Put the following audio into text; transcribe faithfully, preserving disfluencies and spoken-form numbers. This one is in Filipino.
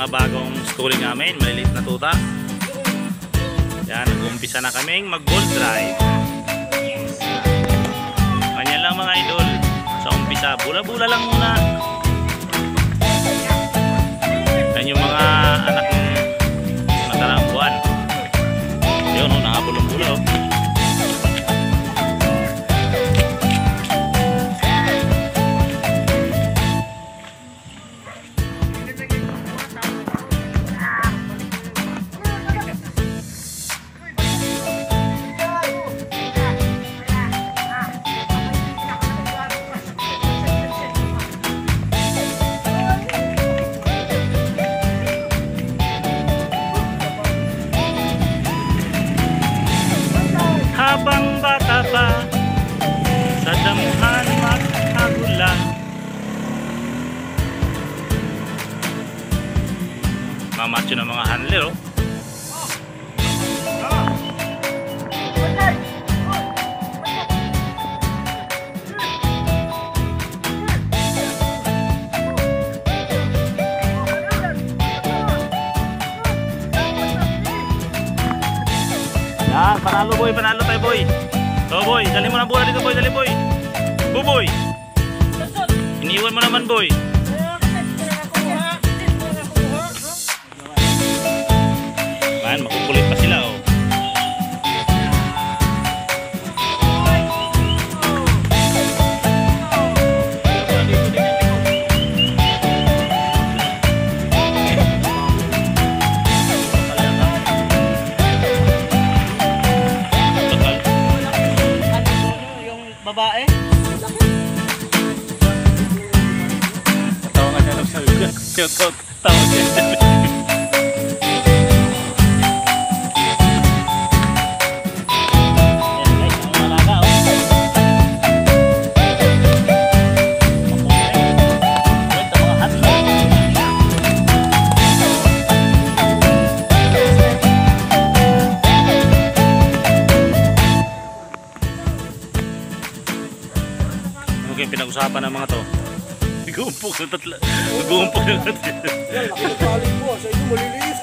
mga bagong schooling namin, maliliit na tuta. Yan, nag-umpisa na kaming mag-gold drive. Ganyan lang mga idol. Sa umpisa, bula-bula lang muna. Yan yung mga anak ng natarang buwan. Yun, oh, nakabulong-bula oh. Habang bata pa, sa damuhan maghagula. Mga macho na mga handler oh. Yan, panalo boy, panalo tayo boy. So boy, dali mo na bola dito boy, dali boy. Buboy. Iniwan mo naman boy. Man, makukulit pa sila oh. Babae? Tawa nga siya lang sa ugat. Shout out. Tawa siya. Yung pinag-usapan ng mga to. Nag-uumpok ng tatla. Nag-uumpok ng tatla. Yan, nakapagpaling po. Sa inyo, maliliit.